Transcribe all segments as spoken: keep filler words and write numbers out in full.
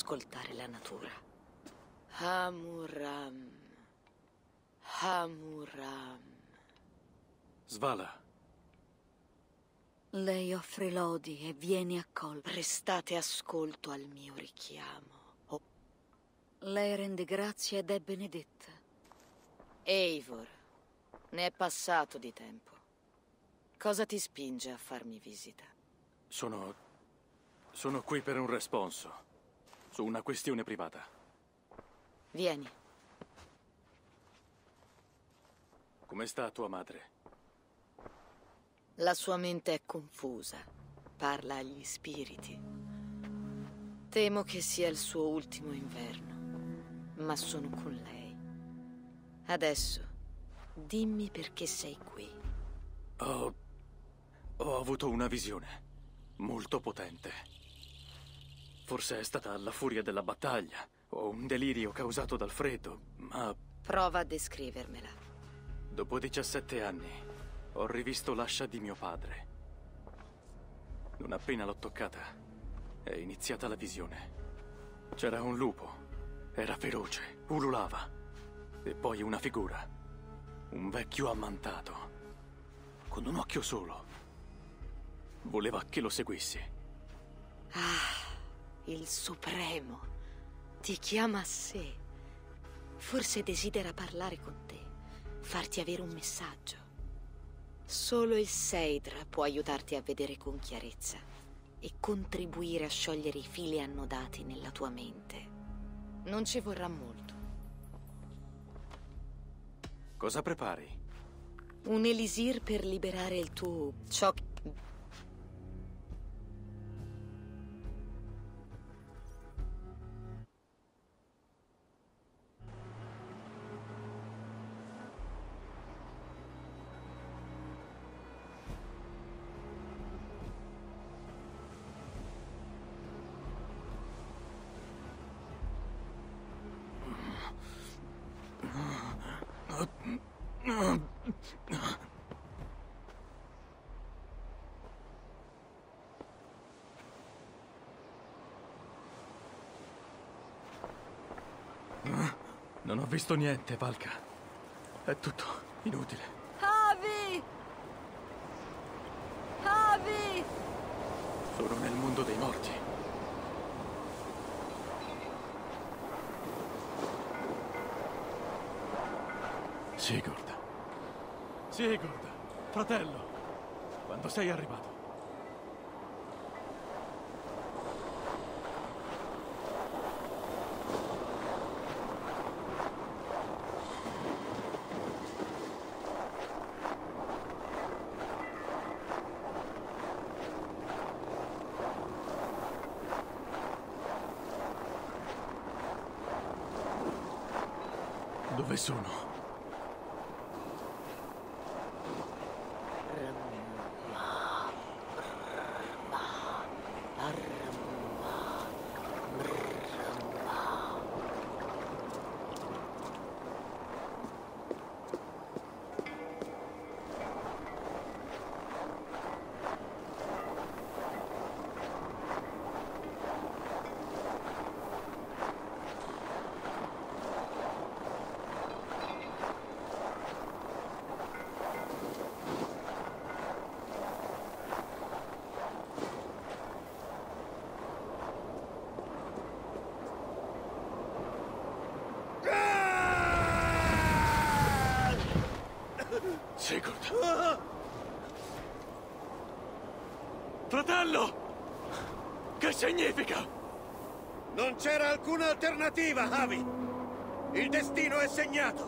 ascoltare la natura. Hamuram. Hamuram. Svala. Lei offre lodi e viene accolta. Prestate ascolto al mio richiamo. Oh. Lei rende grazie ed è benedetta. Eivor, ne è passato di tempo. Cosa ti spinge a farmi visita? Sono... sono qui per un responso. Su una questione privata. Vieni. Come sta tua madre? La sua mente è confusa. Parla agli spiriti. Temo che sia il suo ultimo inverno, ma sono con lei. Adesso, dimmi perché sei qui. Ho... ho avuto una visione molto potente. Forse è stata la furia della battaglia o un delirio causato dal freddo, ma... Prova a descrivermela. Dopo diciassette anni ho rivisto l'ascia di mio padre. Non appena l'ho toccata è iniziata la visione. C'era un lupo, era feroce, ululava. E poi una figura, un vecchio ammantato, con un occhio solo. Voleva che lo seguissi. Ah, il Supremo ti chiama a sé. Forse desidera parlare con te, farti avere un messaggio. Solo il Seidra può aiutarti a vedere con chiarezza e contribuire a sciogliere i fili annodati nella tua mente. Non ci vorrà molto. Cosa prepari? Un elisir per liberare il tuo... ciò che... Non ho visto niente, Valka. È tutto inutile. Avi! Avi! Sono nel mondo dei morti. Sigurd. Sigurd, fratello. Quando sei arrivato? Dove sono? Sigurd! Fratello! Che significa? Non c'era alcuna alternativa, Avi! Il destino è segnato!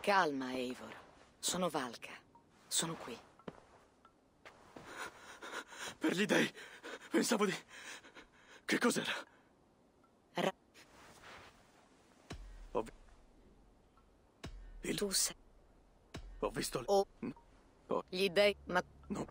Calma, Eivor. Sono Valka. Sono qui. Per gli dei, pensavo di... Che cos'era? Ra- Ho vi... Il... Tu sei... Ho visto... Oh. No. Oh. Gli dei... Ma... No.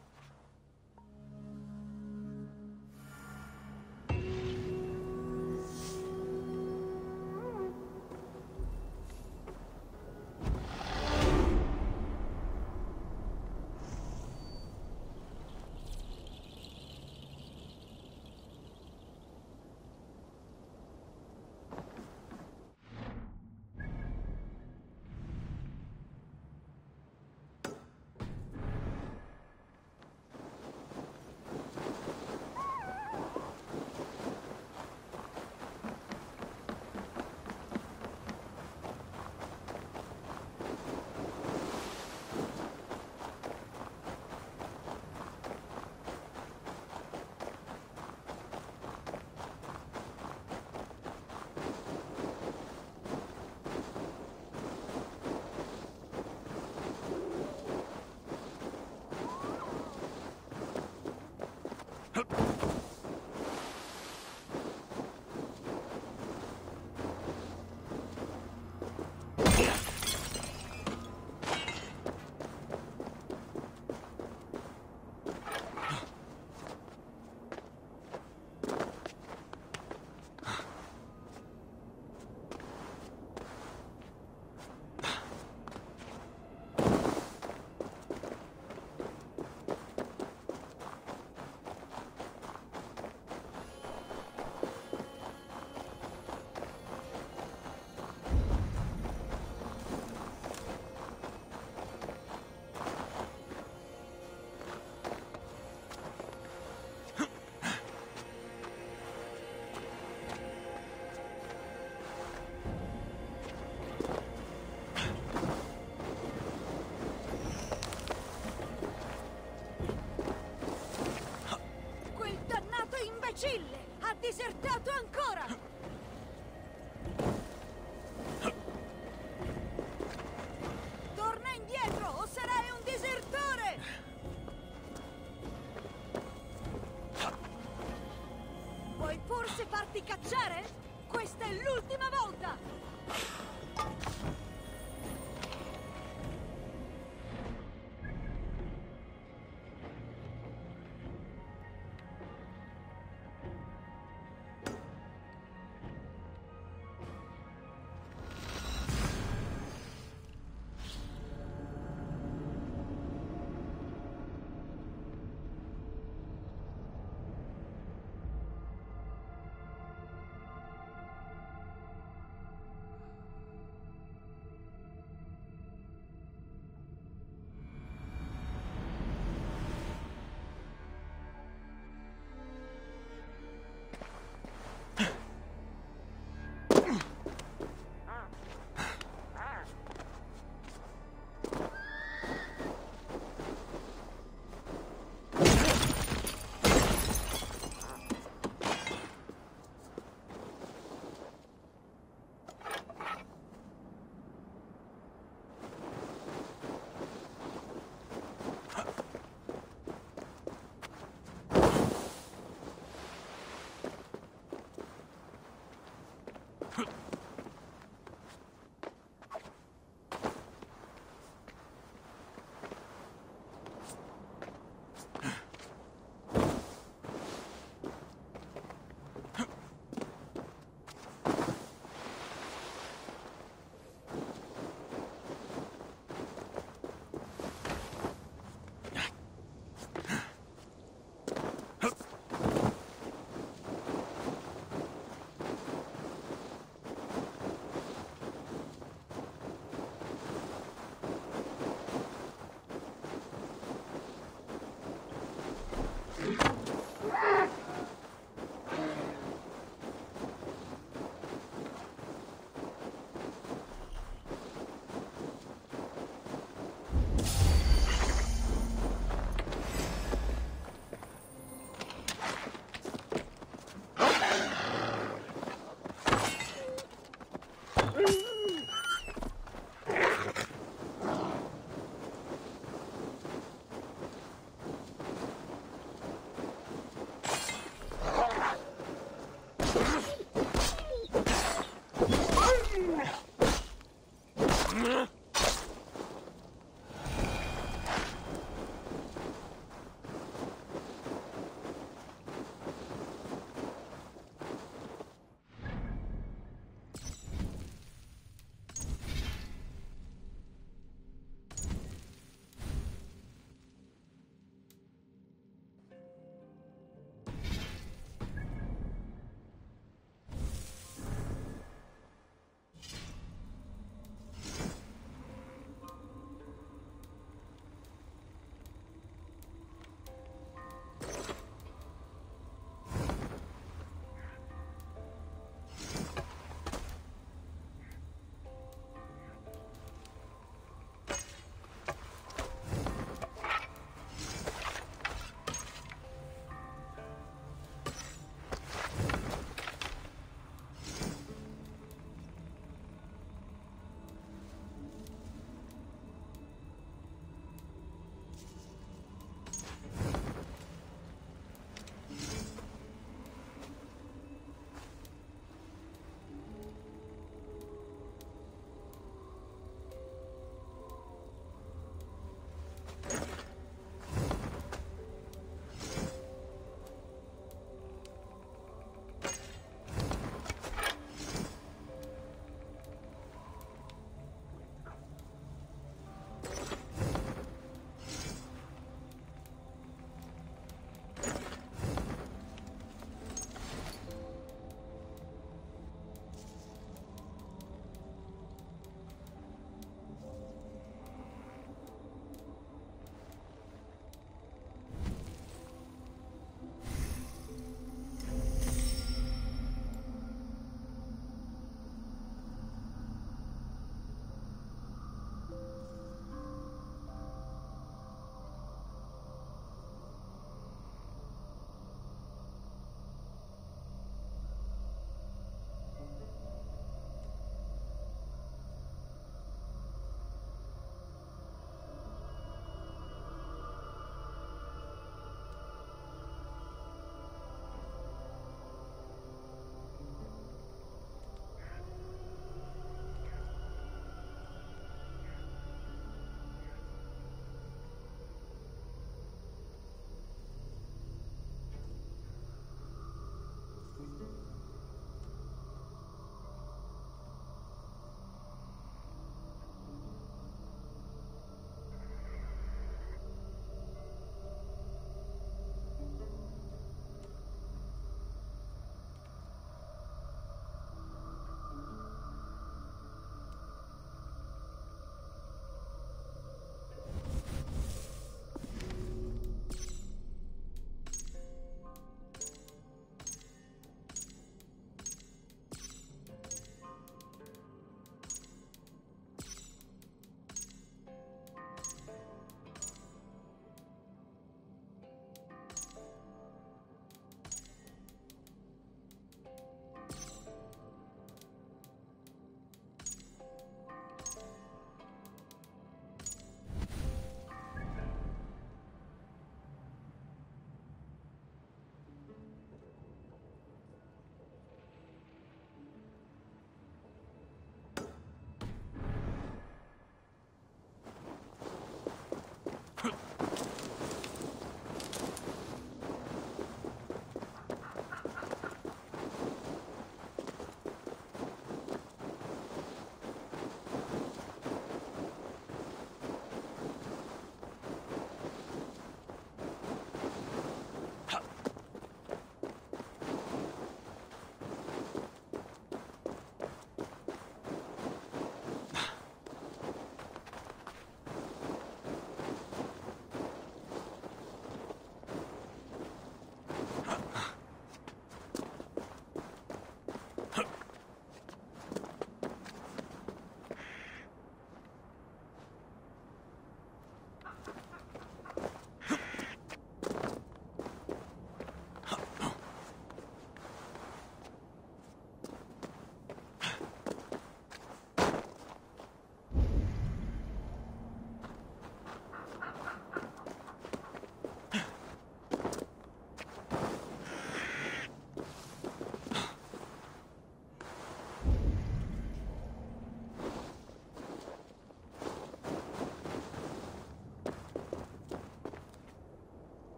Ha disertato ancora! Torna indietro o sarai un disertore! Vuoi forse farti cacciare? Questa è l'ultima volta!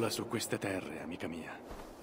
sola su queste terre, amica mia.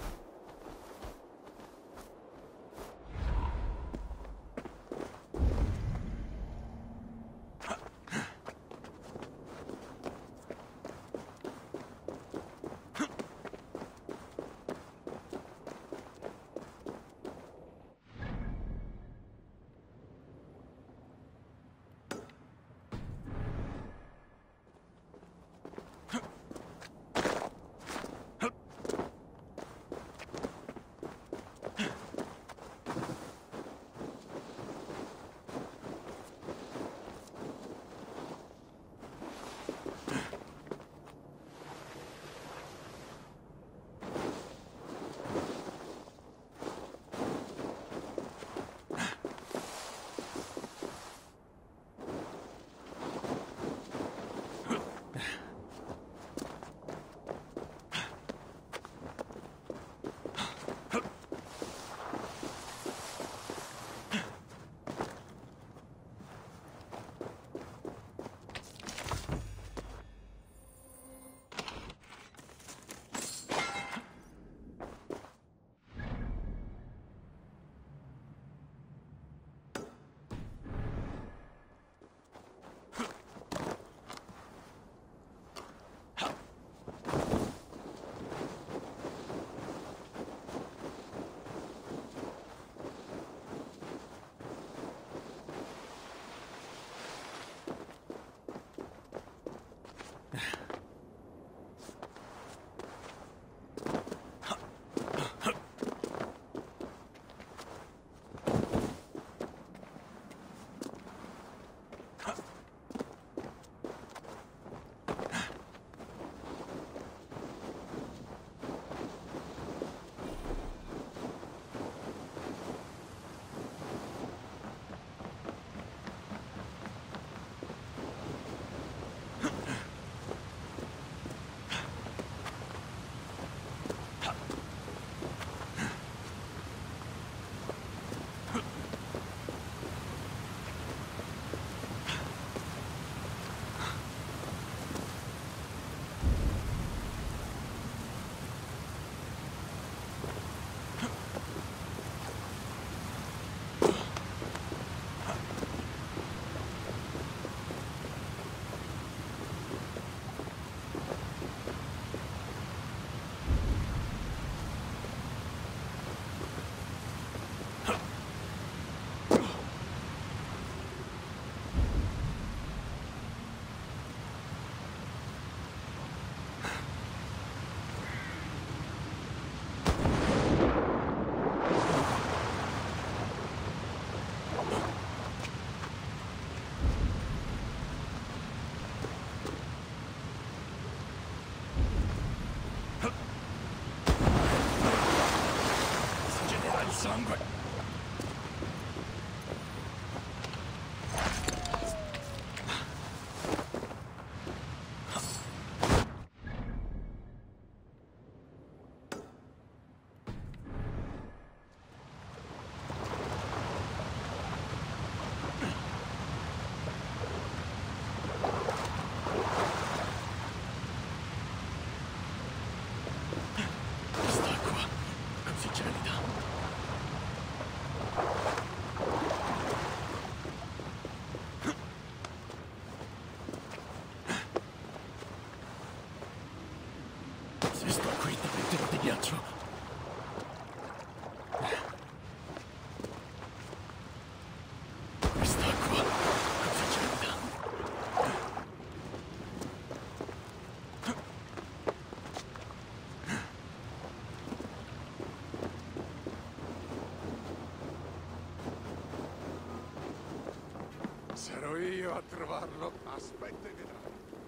Sarò io a trovarlo. Aspetta e vedrai.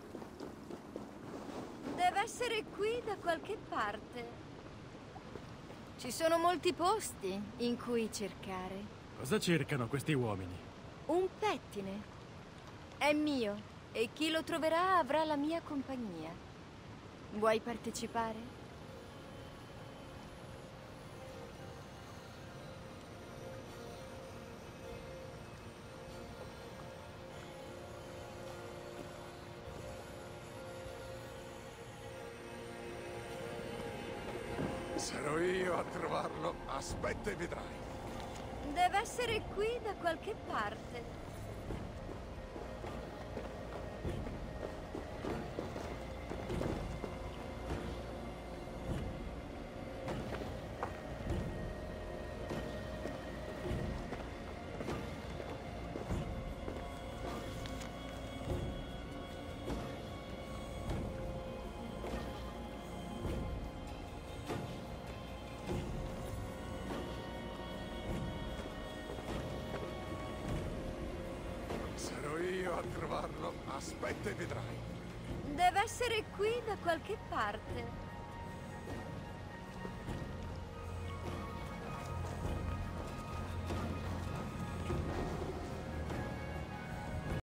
Deve essere qui da qualche parte. Ci sono molti posti in cui cercare. Cosa cercano questi uomini? Un pettine. È mio e chi lo troverà avrà la mia compagnia. Vuoi partecipare? Sarò io a trovarlo. Aspetta e vedrai. Deve essere qui da qualche parte. A trovarlo. Aspetta e vedrai. Deve essere qui da qualche parte.